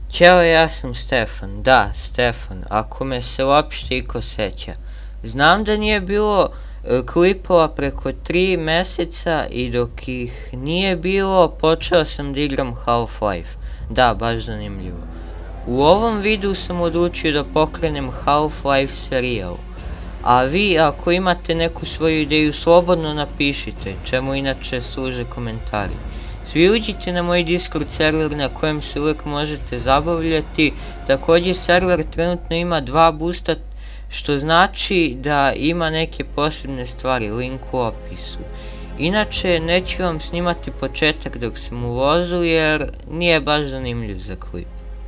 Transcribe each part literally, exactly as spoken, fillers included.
Ćao, ja sam Stefan, da, Stefan, ako me se uopšte iko seća. Znam da nije bilo e, klipova preko tri meseca i dok ih nije bilo, počeo sam da igram Half-Life. Da, baš zanimljivo. U ovom videu sam odlučio da pokrenem Half-Life serijal. A vi, ako imate neku svoju ideju, slobodno napišite, čemu inače služe komentari. Svi uđite na moj Discord server na kojem se uvijek možete zabavljati. Također server trenutno ima dva boosta, što znači da ima neke posebne stvari, link u opisu. Inače, neću vam snimati početak dok sam u vozu jer nije baš zanimljiv za klip.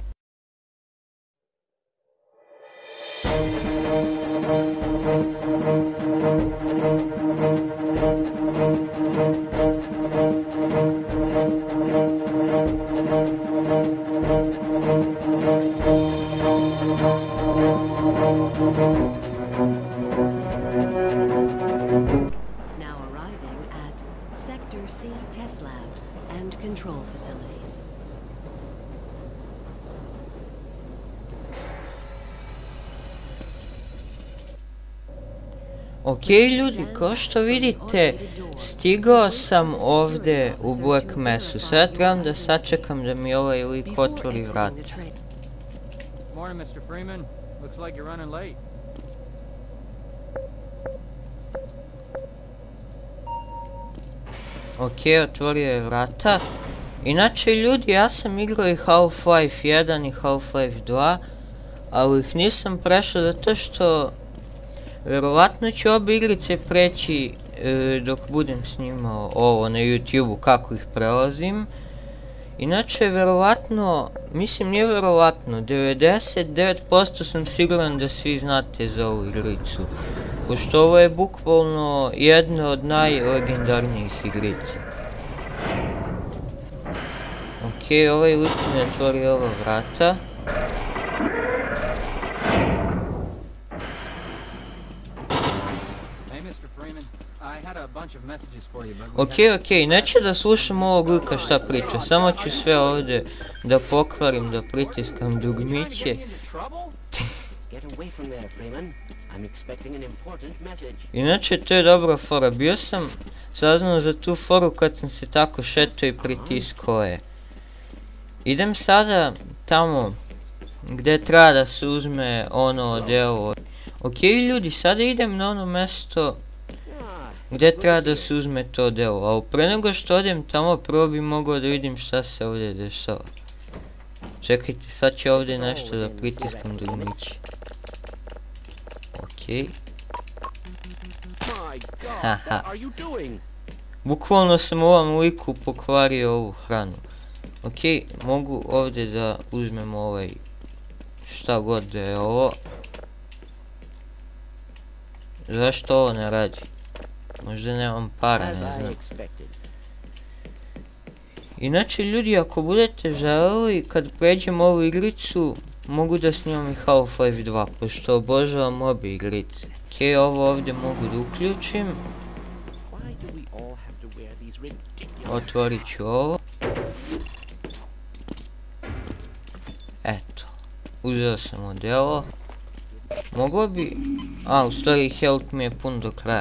Now arriving at Sector C test labs and control facilities. Ok ljudi, kao što vidite, stigao sam ovdje u Black Messu. Sad trebam da sačekam da mi ovaj lik otvori vrata. Morning, mister Freeman. Looks like you're running late. Ok, otvorio je vrata. Inače ljudi, ja sam igrao i Half-Life jedan i Half-Life dva, ali ih nisam prešao zato što verovatno ću obe igrice preći e, dok budem snimao ovo na YouTube-u kako ih prelazim. Inače, verovatno, mislim nije verovatno, devedeset devet posto sam siguran da svi znate za ovu igricu. Pošto ovo je bukvalno jedna od najlegendarnijih igrica. Ok, ovaj lik mi otvori ova vrata. Ok, ok, neću da slušam ovog lika šta priča, samo ću sve ovdje da pokvarim, da pritiskam dugmiće. Inače, to je dobra fora, bio sam saznao za tu foru kad sam se tako šetao i pritiskao je. Idem sada tamo gdje treba da se uzme ono delo. Ok ljudi, sada idem na ono mesto gdje treba da se uzme to delo, ali pre nego što odem tamo prvo bi mogao da vidim šta se ovdje dešava. Čekajte, sad ću ovdje nešto da pritiskam dugmiće. Ok. Haha. Bukvalno sam ovom liku pokvario ovu hranu. Ok, mogu ovdje da uzmem ovaj šta god da je ovo. Zašto ovo ne radi? Možda nemam para, ne znam. Inače ljudi, ako budete želeli, kad pređem ovu igricu, mogu da snimam i Half-Life dva, pošto obožavam obje igrice. Ok, ovo ovdje mogu da uključim. Otvorit ću ovo. Eto, uzeo sam odelo. Moglo bi... A, u stvari health mi je pun do kraja.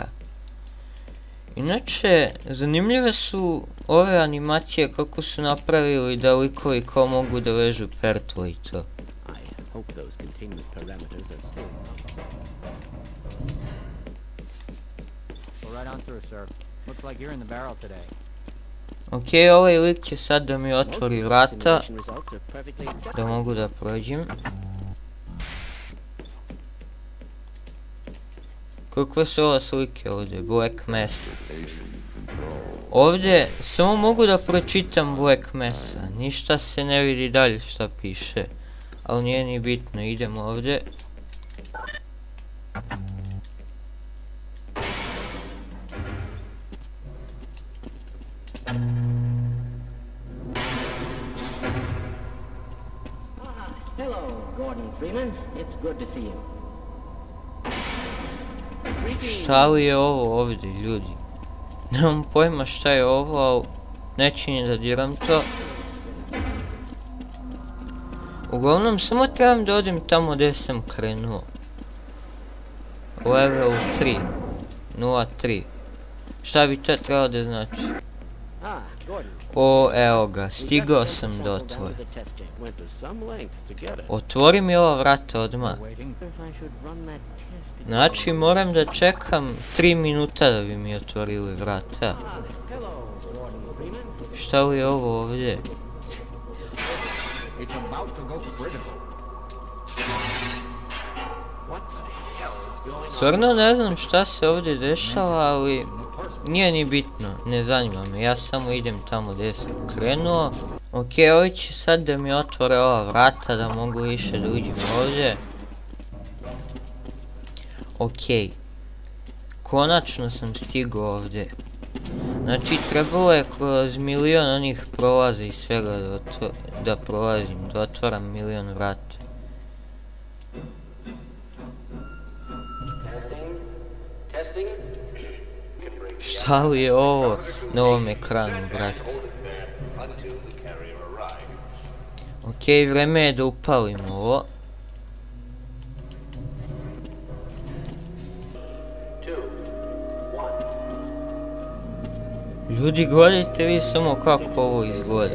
Inače, zanimljive su ove animacije kako su napravili da likovi kao mogu da vežu pertlo i to. Ok, ovaj lik će sad da mi otvori vrata, da mogu da prođem. Kakve su ova slike ovdje, Black Mesa. Ovdje samo mogu da pročitam Black Mesa, ništa se ne vidi dalje šta piše. Ali nije ni bitno, idemo ovdje. Hello, Gordon Freeman. It's good to see you. Šta li je ovo ovdje, ljudi? Nemam pojma šta je ovo, ali neću ni da diram to. Uglavnom, samo trebam da odem tamo gdje sam krenuo. Level tri. nula tri. Šta bi to trebalo da znači? Ah, Gordon. O, evo ga, stigao sam do otvora. Went to some lengths to get it. Otvori mi ova vrata odmah. Waiting. If I should run that test. Znači, moram da čekam tri minuta da bi mi otvorili vrata. Ah, hello, Gordon Freeman. Šta li je ovo ovdje? It's about to go critical. What the hell is going on? Stvarno ne znam šta se ovdje dešava, ali nije ni bitno, ne zanima me, ja samo idem tamo gdje sam krenuo. Ok, ovi će sad da mi otvore ova vrata da mogu više da uđem ovdje. Ok, konačno sam stigao ovdje. Znači trebalo je kroz milion onih prolaza i svega da, da prolazim, da otvaram milion vrata. Testing. Šta li je ovo na ovom ekranu, brate? Ok, vreme je da upalim ovo. Ljudi, gledajte vi samo kako ovo izgleda.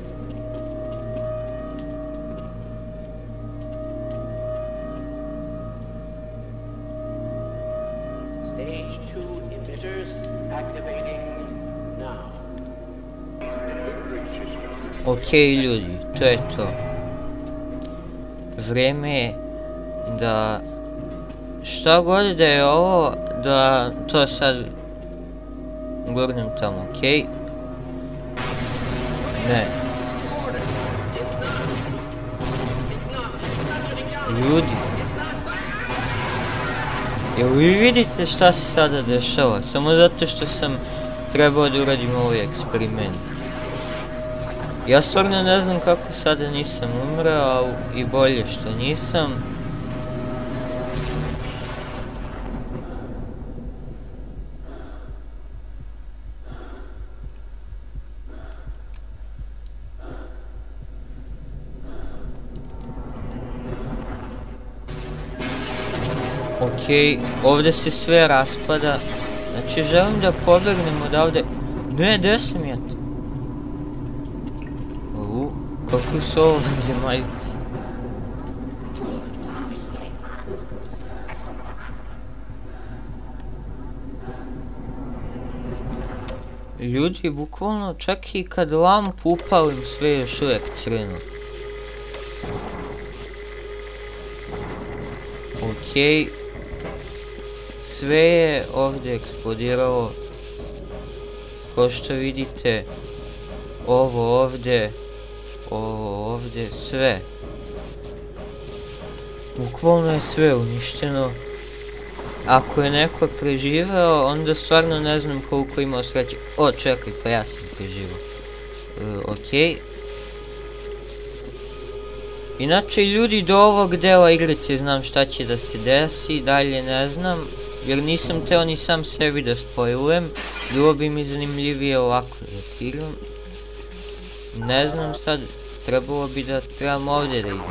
Stage two emitters activating now. Ok, ljudi, to je to. Vreme je da... Šta god da je ovo, da to sad gurnem tamo, ok? Ne. Ljudi. Jel vi vidite šta se sada dešava? Samo zato što sam trebao da uradim ovaj eksperiment. Ja stvarno ne znam kako sada nisam umreo, ali i bolje što nisam. Ok, ovdje se sve raspada. Znači želim da pobegnem odavde. Ne, gdje sam ja? Uuu, kako su ovo zemaljci. Ljudi, bukvalno čak i kad lampu upalim sve je još uvijek crno. Ok. Sve je ovdje eksplodiralo. Kao što vidite, ovo ovdje, ovo ovdje, sve. Bukvalno je sve uništeno. Ako je neko preživeo, onda stvarno ne znam koliko imao sreće. O, čekaj, pa ja sam preživao. E, ok. Inače, ljudi, do ovog dela igrice znam šta će da se desi, dalje ne znam. Jer nisam teo ni sam sebi da spoilujem. Bilo bi mi zanimljivije ovako da igram. Ne znam sad, trebalo bi da trebam ovdje da idem.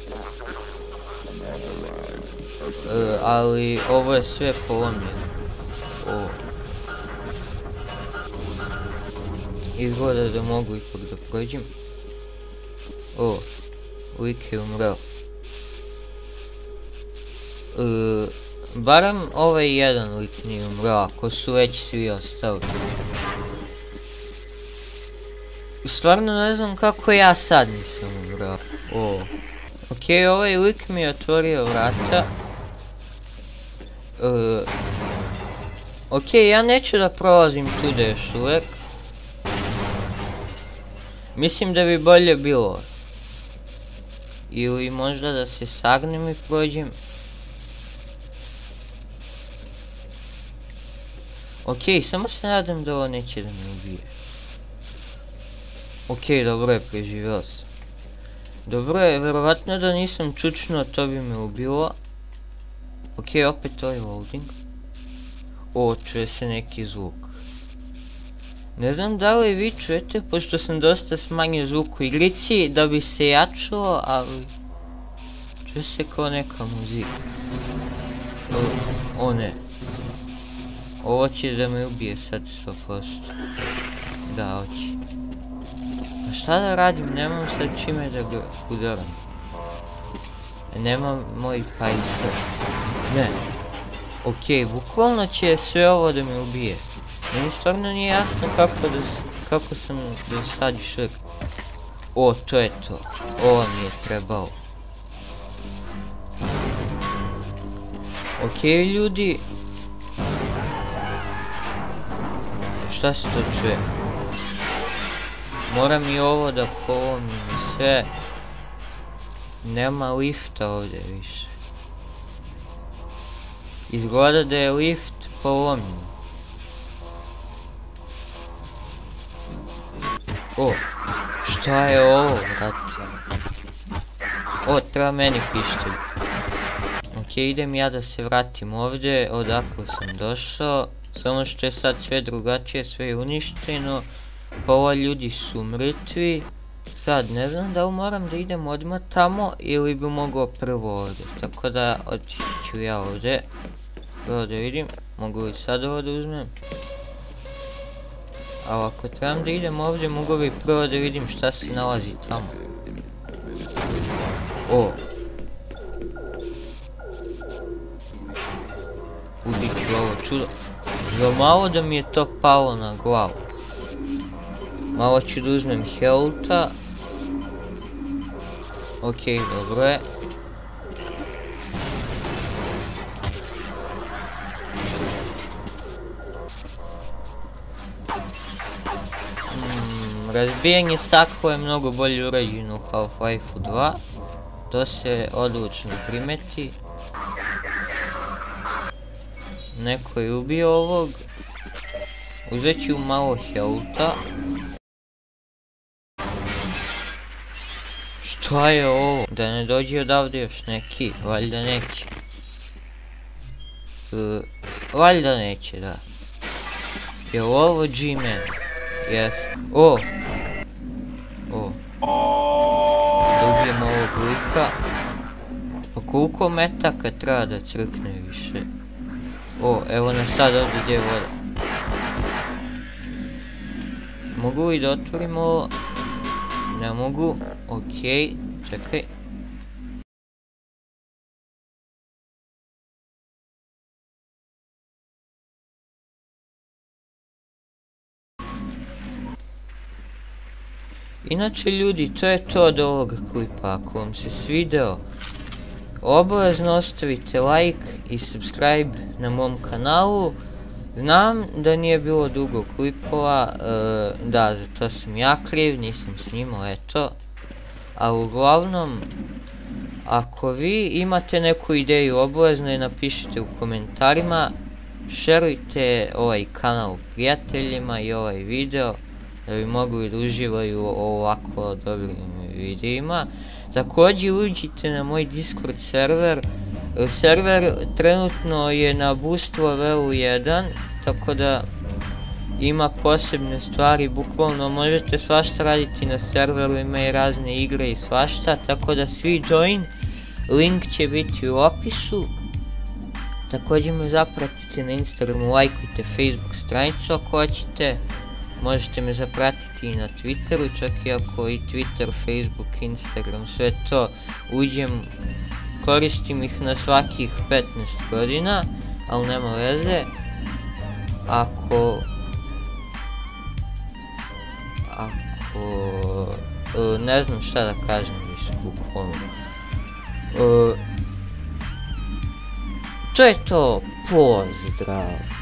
E, ali ovo je sve polomljeno. O. Izgleda da mogu ipak da prođem. O, lik je umreo. E, barem ovaj jedan lik nije umreo, ako su već svi ostali. Stvarno ne znam kako ja sad nisam umreo. O. Ok, ovaj lik mi je otvorio vrata. Uh, ok, ja neću da prolazim tude još uvijek. Mislim da bi bolje bilo. Ili možda da se sagnem i prođem. Ok, samo se nadam da ovo neće da me ubije. Ok, dobro je, preživio sam. Dobro je, verovatno da nisam čučnuo, to bi me ubilo. Ok, opet ovaj loading. O, čuje se neki zvuk. Ne znam da li vi čujete, pošto sam dosta smanjio zvuk u igrici, da bi se jačalo, ali... Čuje se kao neka muzika. O, o ne. Ovo će da me ubije sad sto posto. Da, hoće. A šta da radim? Nemam sad čime da ga udaram. Nemam moj pajser. Ne. Okej, bukvalno će sve ovo da me ubije. Meni stvarno nije jasno kako da kako sam do sad šrk. O, to je to. Ovo mi je trebao. Okej, ljudi. Šta se to čuje? Moram i ovo da polomim i sve. Nema lifta ovdje više. Izgleda da je lift polomljen. O, šta je ovo, brate? O, treba meni pištolj. Ok, idem ja da se vratim ovdje, odakle sam došao. Samo što je sad sve drugačije, sve je uništeno. Pola ljudi su mrtvi. Sad, ne znam da li moram da idem odmah tamo ili bi mogao prvo ovdje. Tako da, otići ću ja ovdje. Prvo da vidim, mogu li sad ovo da uzmem? Ali ako trebam da idem ovdje, mogu bi prvo da vidim šta se nalazi tamo. O! Ubit ću ovo čudo. Za malo da mi je to palo na glavu. Malo ću da uzmem healtha. Okej, dobro je. Razbijanje stakla je mnogo bolje urađeno u Half-Life dva. To se odlučno primeti. Neko je ubio ovog. Uzet ću malo healtha. Šta je ovo? Da ne dođe odavde još neki, valjda neće. Uh, valjda neće, da. Je ovo G-Man? Jes. O! O. Dobijem ovog lika. Pa koliko metaka treba da crkne više? O, evo nas sad ovdje gdje je voda. Mogu li da otvorim ovo? Ne mogu. Okej, čekaj. Inače ljudi, to je to od ovoga klipa. Ako vam se svideo, obavezno ostavite like i subscribe na mom kanalu. Znam da nije bilo dugo klipova, uh, da, za to sam ja kriv, nisam snimao, eto. Ali uglavnom, ako vi imate neku ideju, obavezno je napišite u komentarima. Šerujte ovaj kanal prijateljima i ovaj video, da bi mogli da uživaju u ovako dobrim videima. Također uđite na moj Discord server. Server trenutno je na boost levelu jedan, tako da ima posebne stvari, bukvalno možete svašta raditi na serveru, ima i razne igre i svašta, tako da svi join, link će biti u opisu. Također me zapratite na Instagramu, lajkujte Facebook stranicu ako hoćete. Možete me zapratiti i na Twitteru, čak i ako i Twitter, Facebook, Instagram, sve to uđem, koristim ih na svakih petnaest godina, ali nema veze. Ako... Ako... Uh, ne znam šta da kažem više, bukvalno. Uh, to je to, pozdrav!